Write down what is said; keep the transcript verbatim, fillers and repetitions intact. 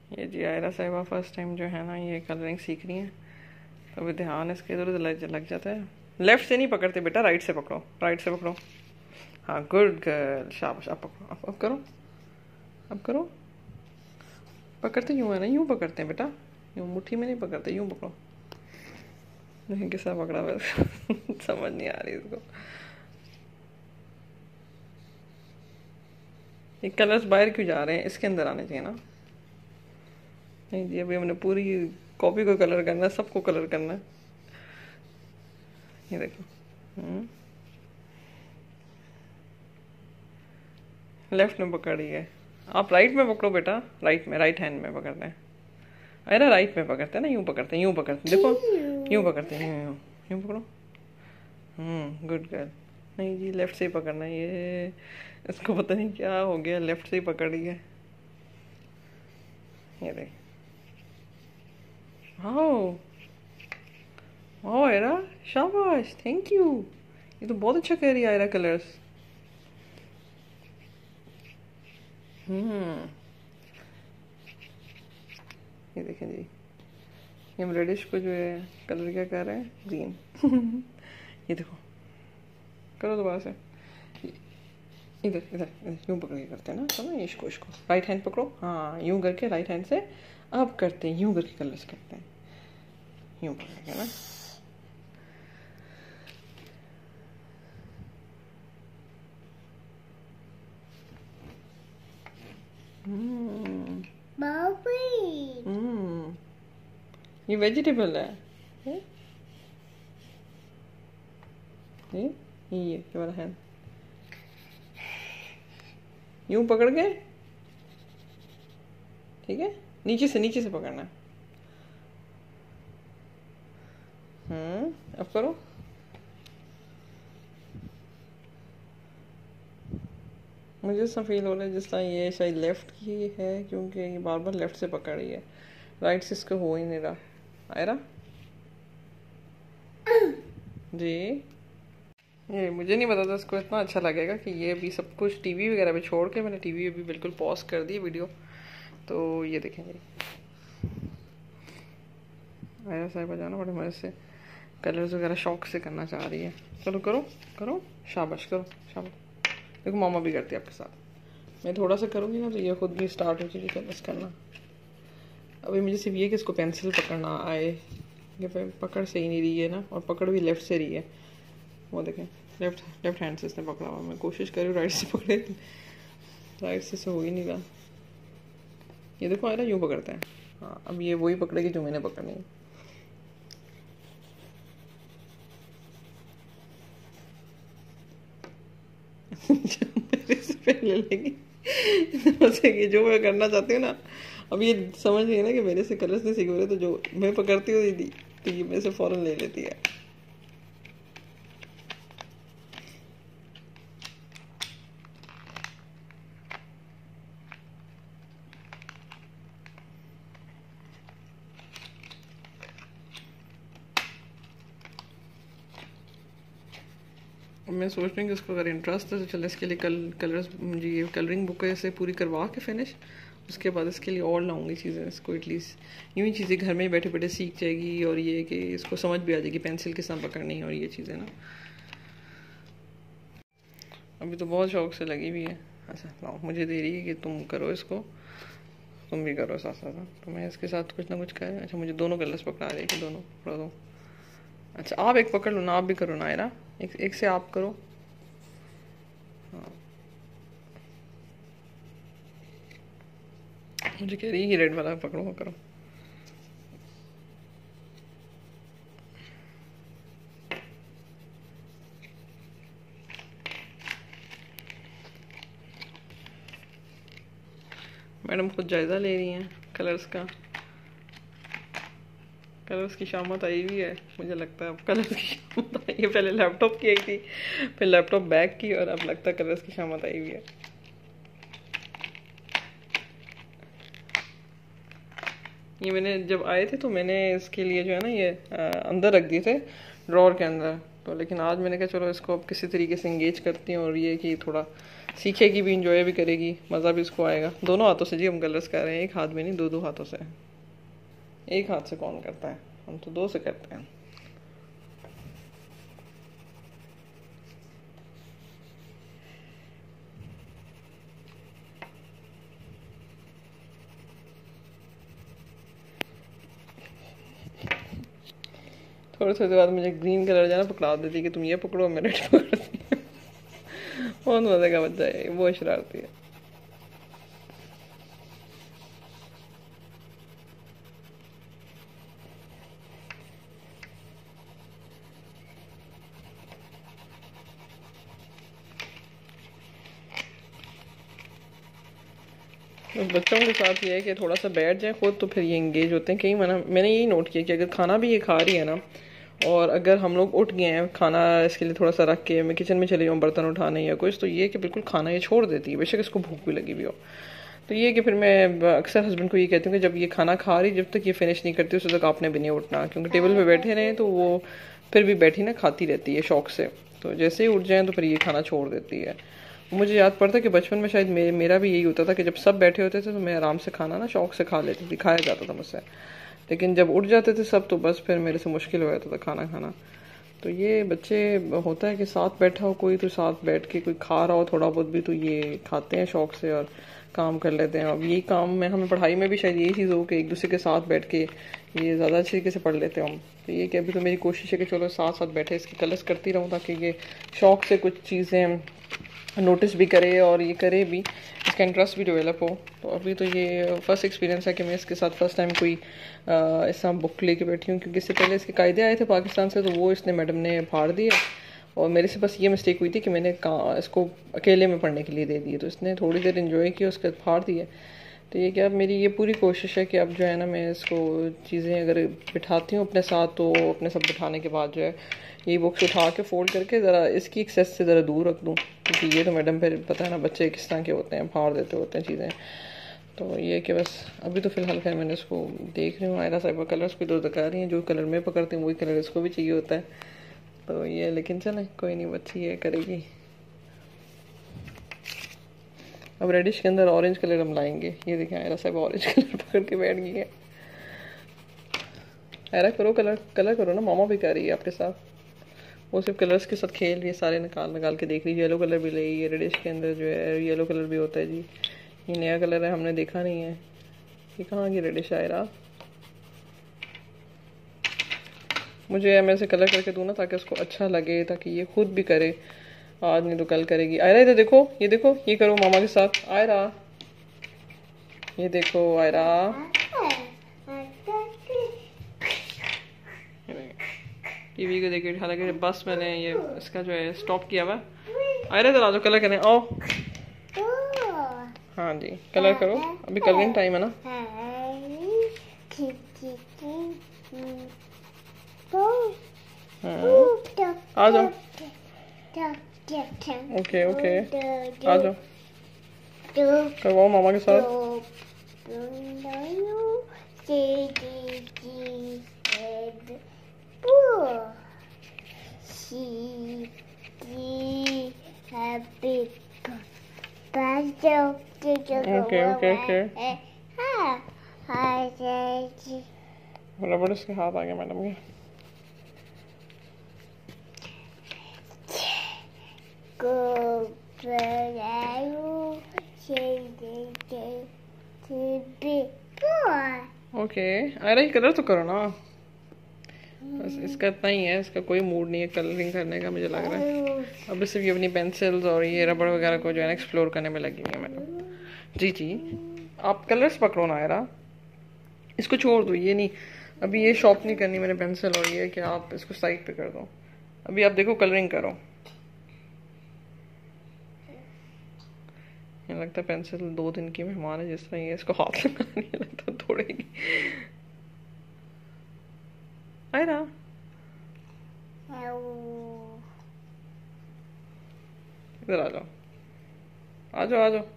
ये जी आयरा साहिबा first time जो है ना ये कलरिंग सीख रही हैं, तो अभी ध्यान इसके इधर उधर लग, लग जाता है। लेफ्ट से नहीं पकड़ते बेटा, राइट से पकड़ो, राइट से पकड़ो। हाँ गुड गर्ल, शाबाश। अब पकड़ो, अब अब करो, अब करो। पकड़ते यूँ है ना, यूँ पकड़ते हैं बेटा, यूँ मुट्ठी में नहीं पकड़ते, यूँ पकड़ो। नहीं किसा पकड़ा बस समझ नहीं आ रही इसको। ये कलर्स बाहर क्यों जा रहे हैं, इसके अंदर आने चाहिए ना। नहीं जी, अभी हमने पूरी कॉपी को कलर करना है, सबको कलर करना है। ये देखो, लेफ्ट में पकड़ी है, आप राइट में पकड़ो बेटा, राइट में, राइट हैंड में पकड़ते हैं। अरे राइट में पकड़ते हैं ना, यूँ पकड़ते हैं, यूँ पकड़ते हैं, देखो यूँ पकड़ते हैं, यूँ यूँ यूँ पकड़ो। Hmm good girl. नहीं जी, लेफ्ट से ही पकड़ना है, ये इसको पता नहीं क्या हो गया, लेफ्ट से ही पकड़ी है। ये देख, हाँ ओ आयरा, शाबाश, थैंक यू। ये तो बहुत अच्छा कह रही है आयरा कलर्स। हम्म ये देखें जी, ये हम रेडिश को जो है कलर क्या कर रहे हैं, ग्रीन ये देखो, करो दोबारा से, इधर इधर यूँ पकड़ के करते हैं ना, समझ, इसको इसको राइट हैंड पकड़ो, हाँ यूँ करके राइट हैंड से अब करते हैं, यूँ करके कलर्स करते हैं, यूँ पकड़ के ना। हम्म हम्म ये वेजिटेबल है, ये ये ये ये वाला हैंड यूं पकड़ के, ठीक है, नीचे से नीचे से पकड़ना। हम्म अब करो। मुझे ऐसा फील हो रहा है जिस तरह ये शायद लेफ्ट की है, क्योंकि ये बार बार लेफ्ट से पकड़ रही है, राइट से इसको हो ही नहीं रहा। आयरा जी, ये मुझे नहीं पता था इसको इतना अच्छा लगेगा कि ये भी सब कुछ टीवी वगैरह पे छोड़ के मैंने टीवी भी बिल्कुल पॉज कर दी वीडियो। तो ये देखेंगे आयरा साहिबा जाना बड़े मज़े से कलर्स वगैरह शौक से करना चाह रही है। चलो करो करो, शाबाश, करो शाबाश। देखो मामा भी करती है आपके साथ, मैं थोड़ा सा करूँगी ना तो ये खुद भी स्टार्ट हो जाएगी कलर्स करना। अभी मुझे सिर्फ ये कि इसको पेंसिल पकड़ना आए, ये पकड़ सही नहीं रही है ना, और पकड़ भी लेफ्ट से रही है, वो देखें लेफ्ट लेफ्ट हैंड से इसने पकड़ा हुआ, मैं कोशिश कर रही हूँ राइट से पकड़े, राइट से से हो ही नहीं रहा। ये देखो आयरा यूँ पकड़ते हैं, हाँ अब ये वही पकड़ेगी जो मैंने पकड़नी है। मेरे से पहले लेगी कि जो मैं करना चाहती हूँ ना, अब ये समझ रही है ना कि मेरे से कलर्स नहीं सीख रहे, तो जो मैं पकड़ती हूँ दीदी तो ये मेरे से फौरन ले लेती है। मैं सोच रही हूँ कि उसको अगर इंटरेस्ट है तो चलो इसके लिए कल कलर्स मुझे ये कलरिंग बुक ऐसे पूरी करवा के फिनिश, उसके बाद इसके लिए और लाऊंगी चीज़ें, इसको एटलीस्ट यूँ ही चीज़ें घर में ही बैठे बैठे सीख जाएगी, और ये कि इसको समझ भी आ जाएगी पेंसिल किस तरह पकड़नी है और ये चीज़ें ना। अभी तो बहुत शौक से लगी हुई है। अच्छा लाओ, मुझे दे रही है कि तुम करो इसको, तुम भी करो साथ साथ, तो मैं इसके साथ कुछ ना कुछ करें। अच्छा मुझे दोनों कलर्स पकड़ा रही है कि दोनों पकड़ा दो। अच्छा आप एक पकड़ लो ना, आप भी करो ना आयरा, एक एक से आप करो। हाँ मुझे कह रही है कि रेड वाला पकड़ो, करो। मैडम खुद जायज़ा ले रही हैं कलर्स का, कलर्स की शामत आई हुई है मुझे लगता है, अब कलर्स की शामत आई है, पहले लैपटॉप की आई थी, फिर लैपटॉप बैग की, और अब लगता है कलर्स की शामत आई हुई है। ये मैंने जब आए थे तो मैंने इसके लिए जो है ना ये आ, अंदर रख दिए थे ड्रॉर के अंदर, तो लेकिन आज मैंने कहा चलो इसको अब किसी तरीके से इंगेज करती हूँ, और ये कि थोड़ा सीखेगी भी, इंजॉय भी करेगी, मज़ा भी उसको आएगा। दोनों हाथों से जी हम कलर्स कर रहे हैं, एक हाथ में नहीं, दो दो हाथों से। एक हाथ से कौन करता है, हम तो दो से करते हैं। थोड़ी थोड़ी देर बाद मुझे ग्रीन कलर जाना पकड़ा देती है कि तुम ये पकड़ो, मैं रेड पकड़ती हूँ। बहुत मजे का बच्चा है, बहुत शरारती है। तो बच्चों के साथ ये है कि थोड़ा सा बैठ जाए खुद, तो फिर ये इंगेज होते हैं। कहीं मना मैंने यही नोट किया कि अगर खाना भी ये खा रही है ना, और अगर हम लोग उठ गए हैं खाना इसके लिए थोड़ा सा रख के, मैं किचन में चली जाऊँ बर्तन उठाने या कुछ, तो ये कि बिल्कुल खाना ये छोड़ देती है, बेशक इसको भूख भी लगी हुई हो। तो ये कि फिर मैं अक्सर हस्बैंड को ये कहती हूँ कि जब ये खाना खा रही, जब तक ये फिनिश नहीं करती उस तक आपने भी नहीं उठना, क्योंकि टेबल पे बैठे रहे तो वो फिर भी बैठी ना खाती रहती है शौक से। तो जैसे ही उठ जाए तो फिर ये खाना छोड़ देती है। मुझे याद पड़ता कि बचपन में शायद मे, मेरा भी यही होता था कि जब सब बैठे होते थे तो मैं आराम से खाना ना शौक से खा लेती थी, खाया जाता था मुझसे। लेकिन जब उठ जाते थे सब तो बस फिर मेरे से मुश्किल हो जाता था खाना खाना। तो ये बच्चे होता है कि साथ बैठा हो कोई, तो साथ बैठ के कोई खा रहा हो थोड़ा बहुत भी, तो ये खाते हैं शौक से और काम कर लेते हैं। अब यही काम में हमें पढ़ाई में भी शायद यही चीज़ हो कि एक दूसरे के साथ बैठ के ये ज़्यादा अच्छे तरीके से पढ़ लेते हैं हम। तो ये कि अभी तो मेरी कोशिश है कि चलो साथ साथ बैठे इसकी कलर्स करती रहूँ, ताकि ये शौक से कुछ चीज़ें नोटिस भी करे और ये करे भी, इसका इंटरेस्ट भी डेवलप हो। तो अभी तो ये फर्स्ट एक्सपीरियंस है कि मैं इसके साथ फर्स्ट टाइम कोई ऐसा बुक लेके बैठी हूँ, क्योंकि इससे पहले इसके कायदे आए थे पाकिस्तान से, तो वो इसने मैडम ने फाड़ दिया। और मेरे से बस ये मिस्टेक हुई थी कि मैंने इसको अकेले में पढ़ने के लिए दे दिए, तो इसने थोड़ी देर इन्जॉय किया उसके बाद फाड़ दिया। तो ये क्या, अब मेरी ये पूरी कोशिश है कि अब जो है ना मैं इसको चीज़ें अगर बिठाती हूँ अपने साथ, तो अपने सब बिठाने के बाद जो है ये बुक्स उठा के फोल्ड करके ज़रा इसकी एक्सेस से ज़रा दूर रख दूँ, क्योंकि ये तो मैडम फिर पता है ना बच्चे किस तरह के होते हैं, फाड़ देते होते हैं चीज़ें। तो ये कि बस अभी तो फ़िलहाल खैर मैंने इसको देख रही हूँ, आयरा साहिबा कलर्स भी दो दिखा रही हैं, जो कलर मैं पकड़ती हूँ वही कलर इसको भी चाहिए होता है। तो ये लेकिन चले कोई नहीं, बच्ची ये करेगी। अब रेडिश के अंदर ऑरेंज कलर हम लाएंगे। ये देखें आयरा साहब ऑरेंज कलर पकड़ के बैठ गई है। आयरा करो कलर, कलर करो ना, मामा भी कर रही है आपके साथ। वो सिर्फ कलर्स के साथ खेल रही है, सारे निकाल निकाल के देख रही है। येलो कलर भी ले, ये रेडिश के अंदर जो है येलो कलर भी होता है जी, ये नया कलर है, हमने देखा नहीं है। ये कहाँ की रेडिश आयरा? मुझे मैं से कलर करके दूँ ना ताकि उसको अच्छा लगे, ताकि ये खुद भी करे, आज नहीं तो कल करेगी। आयरा इधर देखो, ये देखो, ये करो मामा के साथ। आयरा ये देखो, आयरा टीवी को देखिए, हालांकि बस मैंने ये इसका जो है स्टॉप किया हुआ। आयरा इधर आ जाओ, कलर करें, आओ। हाँ जी कलर करो, अभी कलरिंग टाइम है ना। आ जाओ, ओके ओके आ जाओ, करवाओ मामा के साथ। ओके ओके ओके रबड़ इसके हाथ आ गया मैडम के। ओके आयरा ये कलर तो करो ना, बस इसका इतना ही है, इसका कोई मूड नहीं है कलरिंग करने का मुझे लग रहा है। अब सिर्फ ये अपनी पेंसिल्स और ये रबड़ वगैरह को जो है एक्सप्लोर करने में लगी है मैडम। जी जी आप कलर्स पकड़ो ना आयरा, इसको छोड़ दो, ये नहीं अभी ये शॉप नहीं करनी मैंने पेंसिल, और ये कि आप इसको साइड पे कर दो। अभी आप देखो कलरिंग करो। ये लगता है पेंसिल दो दिन की मेहमान है, जिस तरह ये इसको हाथ लगा नहीं लगता तोड़ेगी। आयरा इधर आ जाओ, आ जाओ आ जाओ।